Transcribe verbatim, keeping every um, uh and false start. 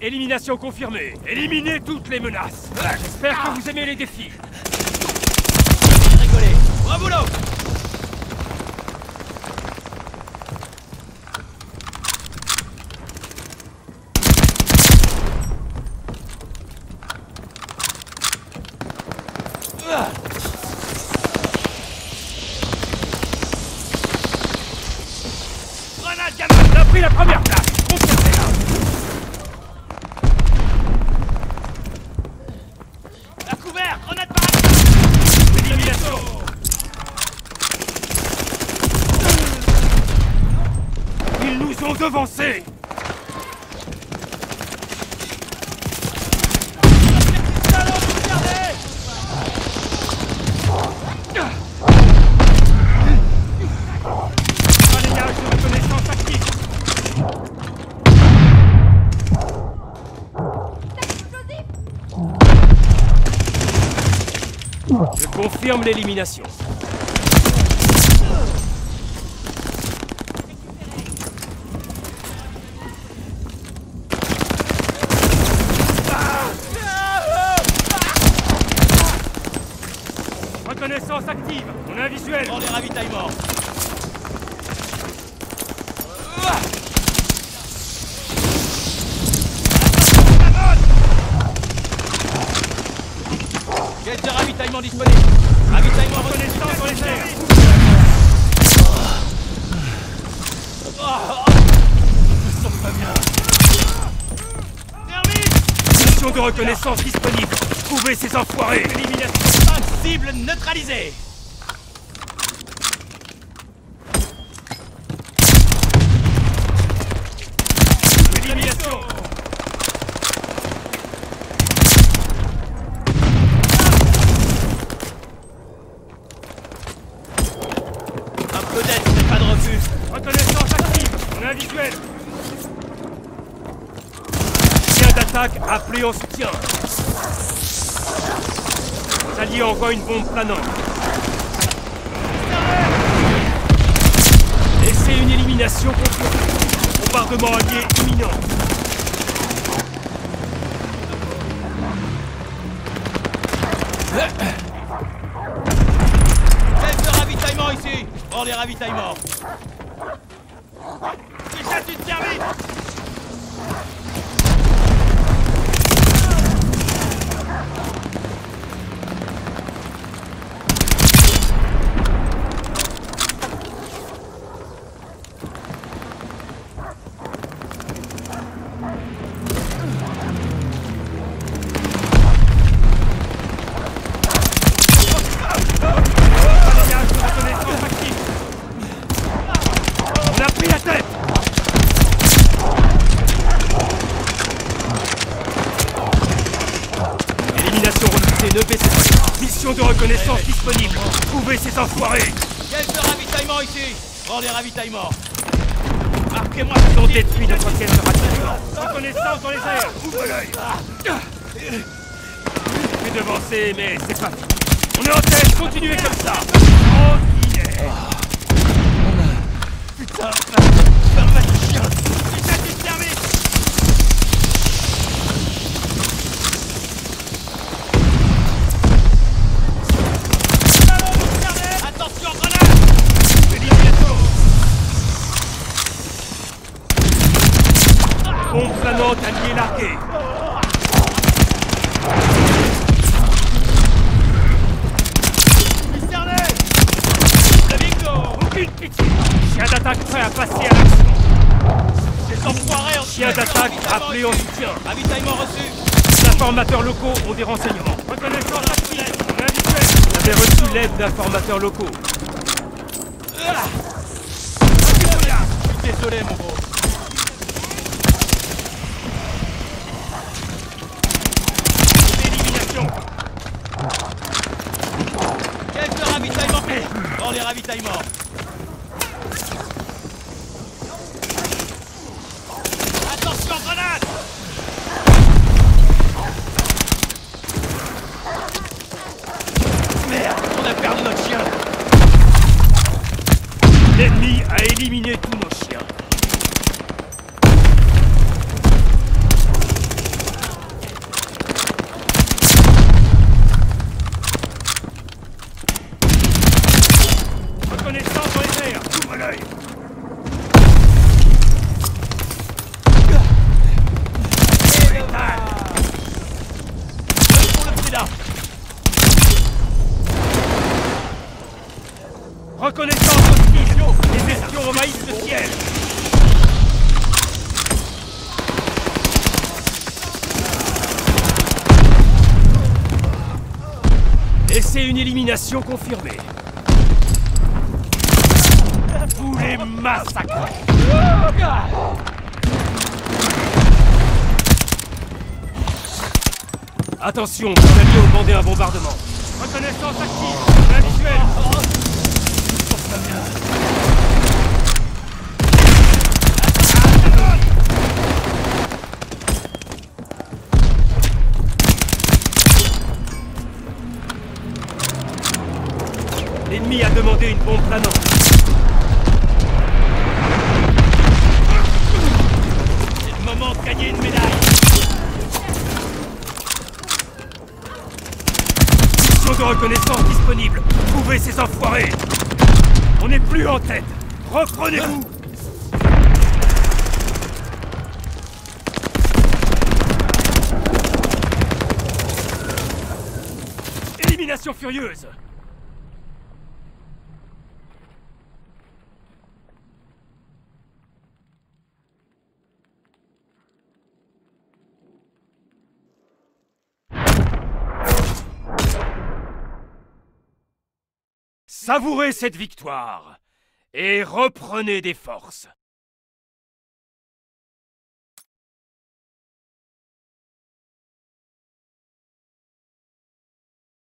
Élimination confirmée. Éliminez toutes les menaces. J'espère que vous aimez les défis. Rigolez. Au boulot. Grenade, gamin. On a pris la première place. Conservez-la. À couvert. Grenade par Élimination. Ils nous ont devancés. Balayage de reconnaissance active. Je confirme l'élimination. Reconnaissance active. On a un visuel. Prends les ravitaillements. Quel de ravitaillement disponible. Ravitaillement Reconnaissance dans les airs. Mission de reconnaissance disponible. Trouvez ces enfoirés. Élimination. cinq cibles neutralisées. Élimination. Un peu d'aide, mais pas de refus. Reconnaissance active. On a un visuel. Chien d'attaque appelé en soutien. Les alliés envoient une bombe planante. Laissez une élimination confirmée. Bombardement allié imminent. Quel de ravitaillement ici. Prends les ravitaillements. Il jette une thermite. Balayage de reconnaissance active. On a pris la tête. Élimination refusée, ne baissez pas. Mission de reconnaissance disponible. Trouvez ces enfoirés. Quel de ravitaillement ici. Prends les ravitaillements. Marquez-moi Ils ont ce type. détruit notre pièce de ravitaillement. Reconnaissance dans les airs. Ouvre l'œil. Je suis devancé, mais c'est pas fini. On est en tête, continuez comme ça. Tranquille. Putain, ferme ma chien. Il jette une thermite. Attention, grenade. Élimination. Bombe planante alliée larguée. Discerné. Le bingo. Aucune pitié. Chien d'attaque prêt à passer à l'action. Les enfoirés ont Chien d'attaque appelé en soutien. Ravitaillement reçu. Les informateurs locaux ont des renseignements. Reconnaissance active. On a un visuel. Vous avez reçu l'aide d'informateurs locaux. Désolé, mon gros. Élimination. Quelques ravitaillements. Prends les ravitaillements. Attention, grenade. Merde, on a perdu notre chien. L'ennemi a éliminé tous nos chiens. là. Reconnaissance hostile. Les espions envahissent le ciel. Et c'est une élimination confirmée. Vous les massacrez. Attention, vos alliés ont demandé un bombardement. Reconnaissance active. Un visuel. L'ennemi a demandé une bombe planante. C'est le moment de gagner une médaille. Mission de reconnaissance disponible. Trouvez ces enfoirés. On n'est plus en tête. Reprenez-vous. Élimination furieuse. Savourez cette victoire et reprenez des forces.